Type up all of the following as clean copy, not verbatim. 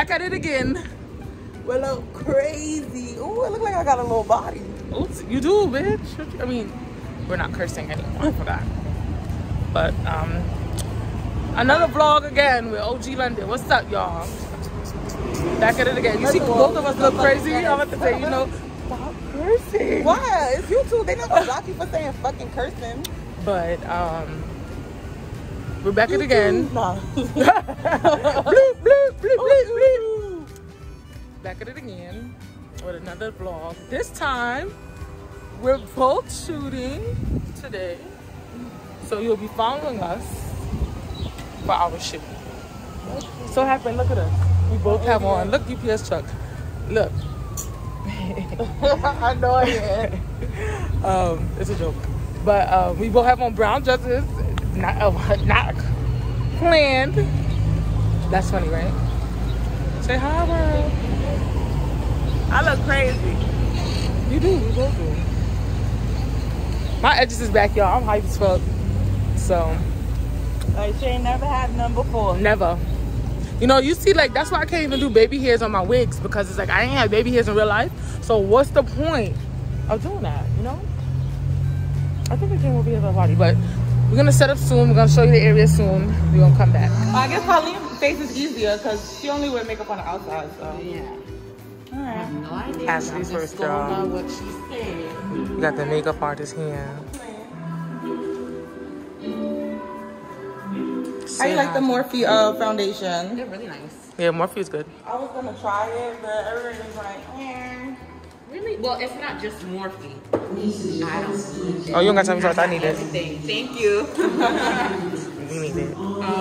back at it again. We look crazy. Ooh, it look like I got a little body. Oops, you do, bitch. I mean, we're not cursing anymore. I forgot. But another vlog again with OG London. What's up, y'all? Back at it again. You see, both of us look crazy. I'm about to say, you know, stop cursing. Why? It's you two. They not gonna block you for saying fucking cursing. But we're back at it again. Nah. Bloop, bloop, bloop, bloop, bloop. Back at it again with another vlog. This time we're both shooting today, so you'll be following us for our shoot. So happy, look at us. We both have on. Look, UPS truck. Look. I know I am. It's a joke. But we both have on brown dresses. Not planned. That's funny, right? Say hi, world. I look crazy. You do. We both do. My edges is back, y'all. I'm hyped as fuck. So. Like, she ain't never had none before. Never. You know, you see, like, that's why I can't even do baby hairs on my wigs, because it's like I ain't had baby hairs in real life. So what's the point of doing that, you know? I think again we'll be at the party, but we're gonna set up soon. We're gonna show you the area soon. We're gonna come back. I guess Pauline's face is easier because she only wear makeup on the outside, so. Yeah. All right. No idea. Ashley's first job. What she said. We got the makeup artist here. How you like the Morphe foundation? They're really nice. Yeah, Morphe is good. I was gonna try it, but everybody's like, eh. Really? Well, it's not just Morphe. I don't. Oh, you don't got time to talk. I need it. Everything. Thank you. We need it.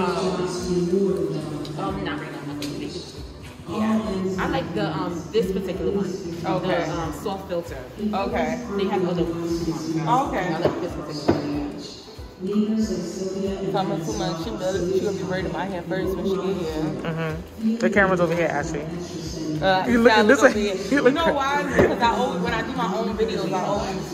Not right now. Yeah. I like the this particular one. Okay. The soft filter. Okay. They have other ones. Okay. I like this particular one. Coming too much. She'll be braiding my hair first when she get here. The camera's over here, Ashley. You look at this way. You You know why? Because I always, when I do my own videos, I always.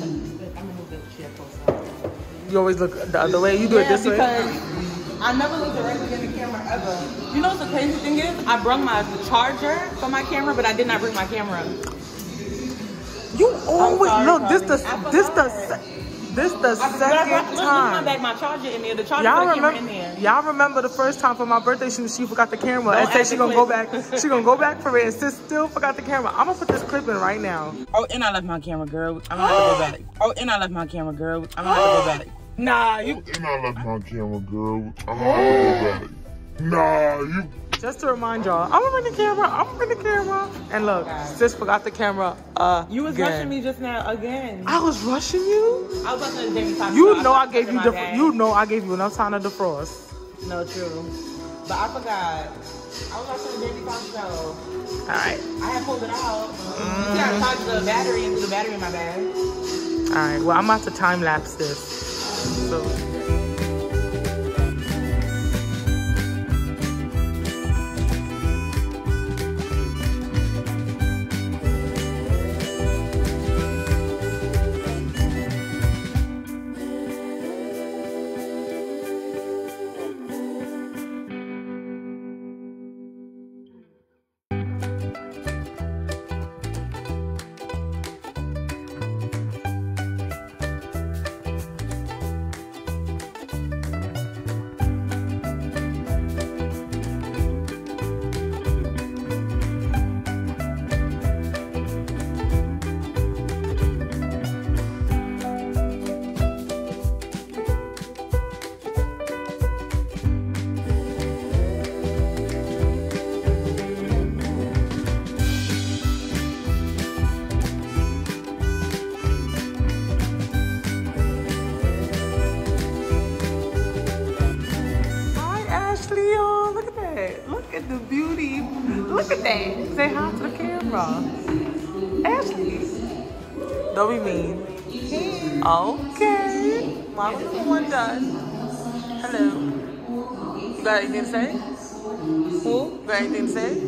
You always look the other way. You do it this way. Because I never look directly in the camera ever. You know what the crazy thing is? I brought my charger for my camera, but I did not bring my camera. You always sorry, look. This the second time. My charger in there. The charger for the camera in there. Y'all remember the first time for my birthday she forgot the camera and said she gonna go back. She gonna go back for it and still forgot the camera. I'm gonna put this clip in right now. Oh, and I left my camera, girl. I'm gonna have to go back. Oh, and I left my camera, girl. I'm gonna have to go back. Nah, you. And I left my camera, girl. I'm gonna have to go back. Nah, you. Just to remind y'all, I'm gonna bring the camera. I'm gonna bring the camera. And look, sis forgot the camera. You was rushing me just now again. I was rushing you. I was rushing Jamie Foxx. You know I gave you I gave you enough time to defrost. No, true. But I forgot. I was watching the Jamie Foxx show. Alright. I had pulled it out. See, I charged the battery in my bag. Alright, well I'm about to time lapse this. So the beauty. Look at that. Say hi to the camera. Ashley. Don't be mean. Okay. Mama's the one done. Hello. You got anything to say? Who? Got anything to say?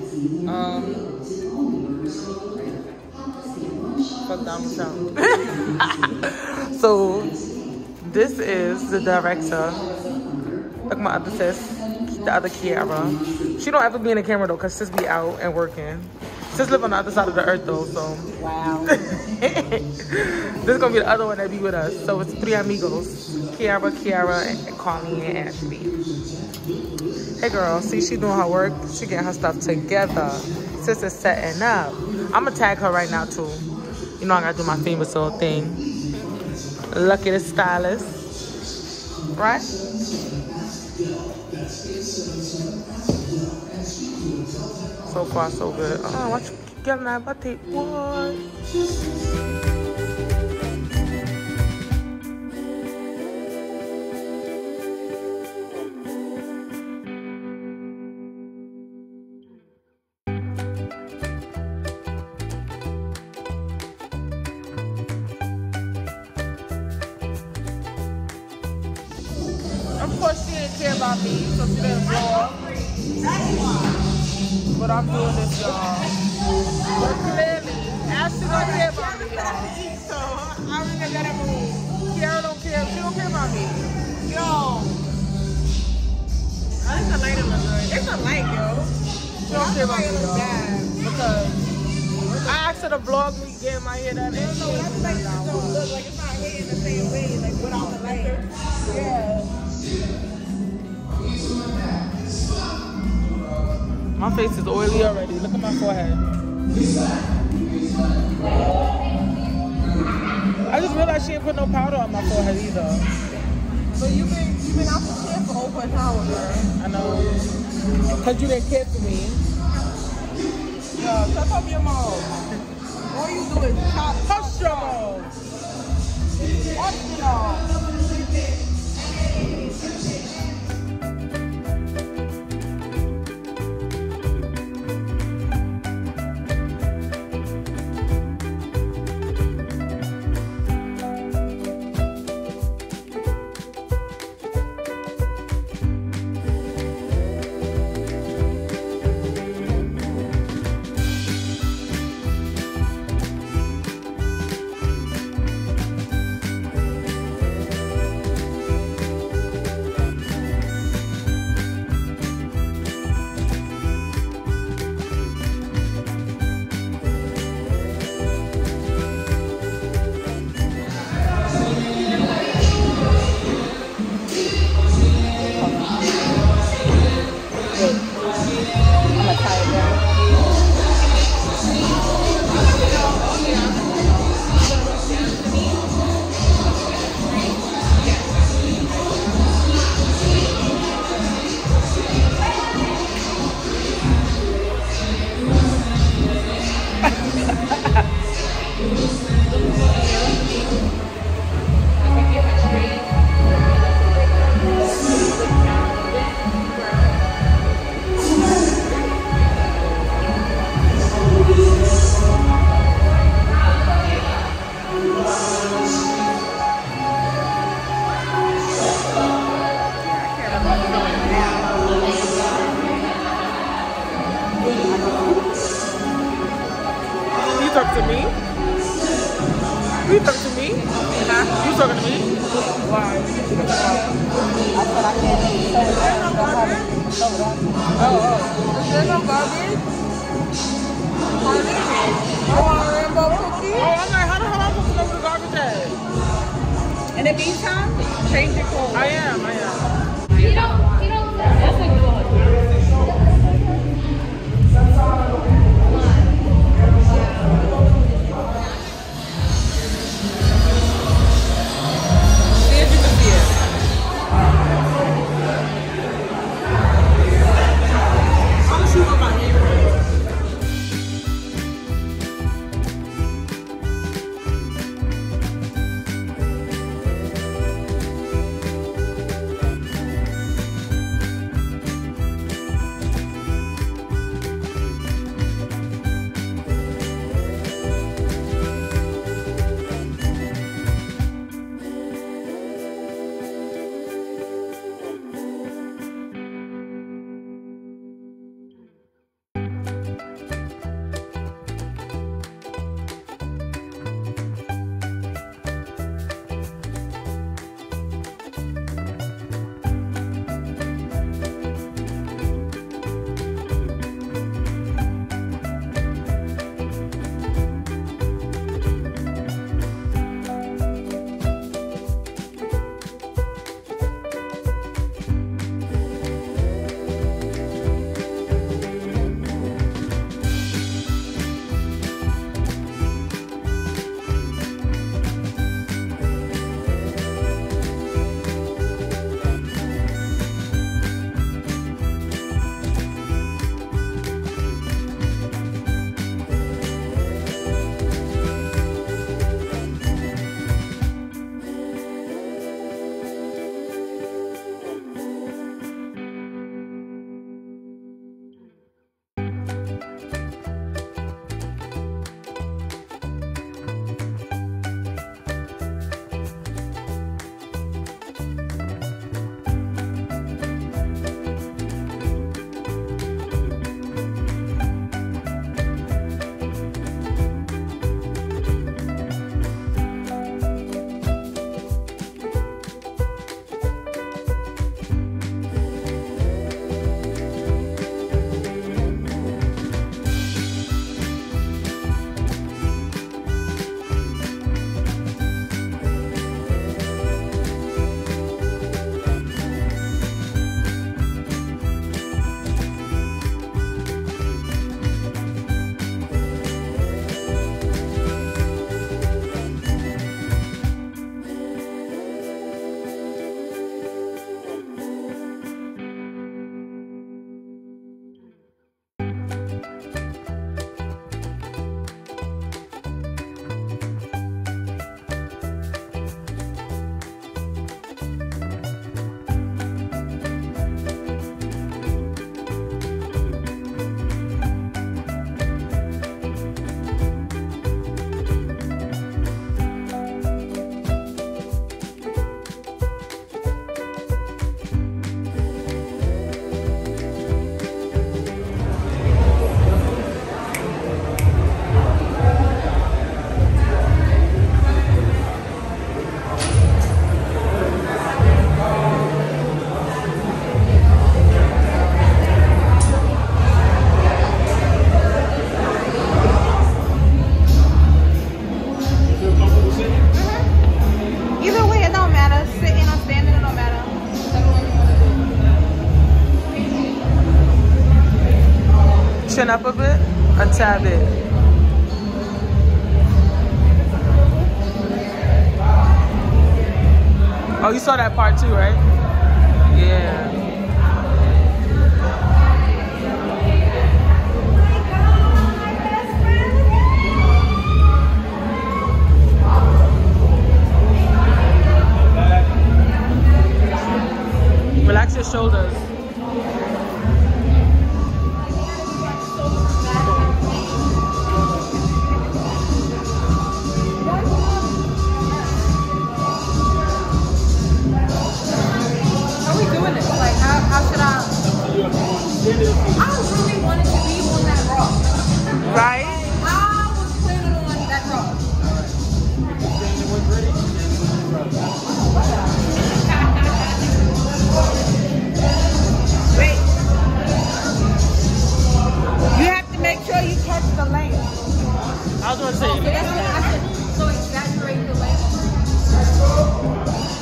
Fuck Donald Trump. So, this is the director. Look, my other sis. the other Kiara. She don't ever be in the camera though, cause sis be out and working. Sis live on the other side of the earth though, so. Wow. This is gonna be the other one that be with us. So it's 3 amigos. Kiara, and Colleen, and Ashley. Hey girl, see she doing her work. She getting her stuff together. Sis is setting up. I'ma tag her right now too. You know I gotta do my famous little thing. Lucky the stylist. Right? So far so good. Oh, watch you getting that body. What? Of course, she didn't care about me, so she didn't vlog. But I'm doing this, y'all. But clearly, Ashley don't care about me, y'all. So I really gotta move. Kiara don't care. She don't care about me. Yo. Oh, it's a light in the hood. It's a light, yo. She don't care about me, y'all. Because I asked her to vlog me getting my hair done. No, that's like it don't look like it's not hitting the same way, like without the light. Yeah. My face is oily already. Look at my forehead. I just realized she didn't put no powder on my forehead either. But you've been out the chair for over an hour, girl. I know. Because you didn't care for me. Yo, shut up your mouth. All you do is chop. Hush your mouth. Hush it all. talk to me? You talk to me? Huh? You talking to me? Why? I said I can't eat. There's no garbage. There's no garbage. I want a rainbow cookie. Oh, I'm like, how the hell am I supposed to know where the garbage at? In the meantime, change your clothes. I am. You don't, that's a good one. See if you can see it. I'm shooting my hair. up a bit, a tad bit. Oh, you saw that part too, right? Yeah. Relax your shoulders. How are we doing this? Like, how should I really wanted to be on that rock. Right? I was planning on that rock. Wait. You have to make sure you catch the lane. I was gonna say. So that's what I said. So exaggerate the lane.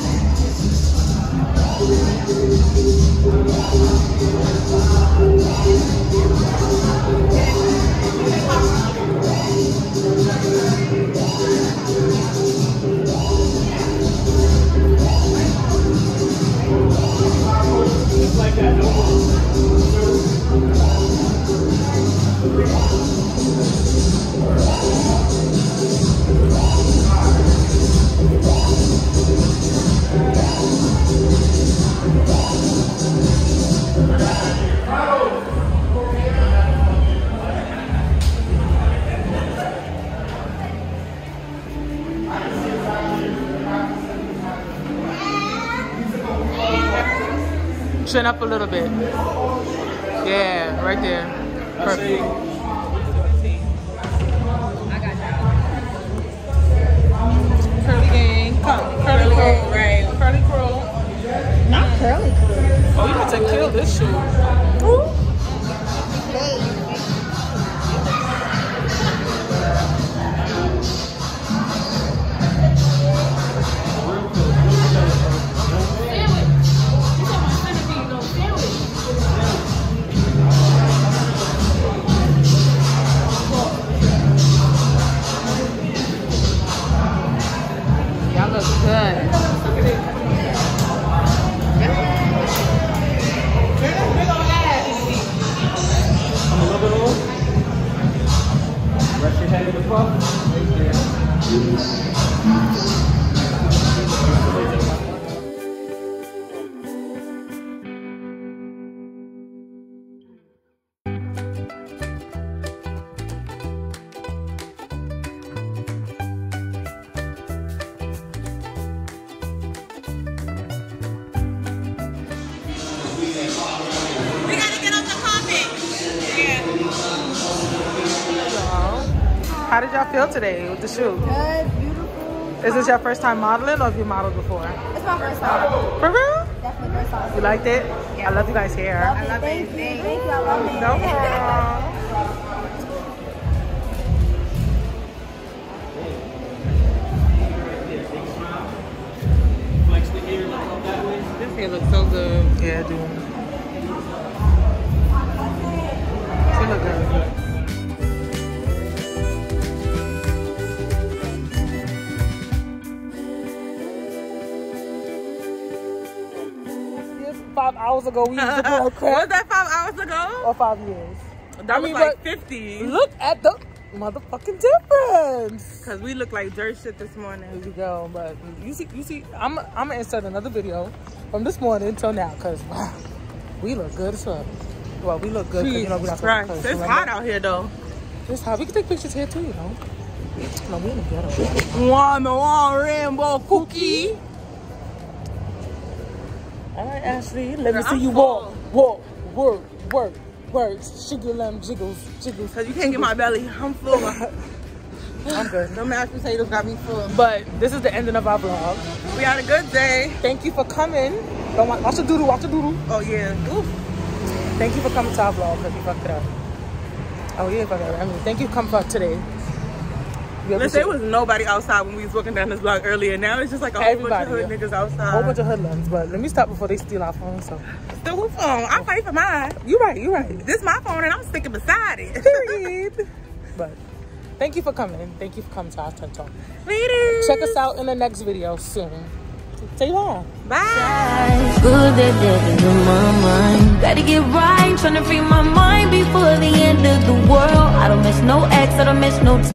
Like that, no more. Chin up a little bit. Yeah, right there. Perfect. I got that. Curly gang. Curly curl. Right. Curly curl. Not curly curly. Oh, you about to kill this shoe. Y'all look good. A little bit old. Rest your head in the puff. We gotta get on the carpet. Yeah. How did y'all feel today with the shoe? Good, beautiful. Is this your first time modeling or have you modeled before? It's my first time. For real? Definitely first time. You liked it? I love you guys' hair. Love it. Thank you. Thank you. I love it. No problem. Flex the ear, look up that way. This hair looks so good. Yeah, dude. She look good. Yes, 5 hours ago we used to go Was crap. that 5 hours ago? Or 5 years. That was mean, like but 50. Look at the motherfucking difference. Cause we look like dirt shit this Here morning. we go. But you see, I'm gonna insert another video from this morning till now, cause wow, we look good as fuck. Well, we look good because you know we're not Right. supposed to It's curse, hot remember? out here though. It's hot. We can take pictures here too, you know. No, we in the ghetto. One rainbow cookie. All right, Ashley, let me Girl, see I'm you full. walk, work, jiggle them jiggles. Cause you can't get my belly. I'm full. I'm good. The mashed potatoes got me full. But this is the ending of our vlog. We had a good day. Thank you for coming. Don't watch the doodle. Watch the doodle. Oh yeah. Oof. Thank you for coming to our vlog because you fucked it up. Oh yeah, fuck it up. I mean, thank you for coming for today. Let's say it was nobody outside when we was walking down this block earlier. Now it's just like a whole bunch of hood niggas outside. A whole bunch of hoodlums. But let me stop before they steal our phone. So still who phone? I'm fighting for mine. You right. This is my phone and I'm sticking beside it. Period. But thank you for coming. Thank you for coming to our TED Talk. Later. Check us out in the next video soon. Stay long. Bye. Good that in my mind. Gotta get right, trying to free my mind before the end of the world. I don't miss no ex, I don't miss no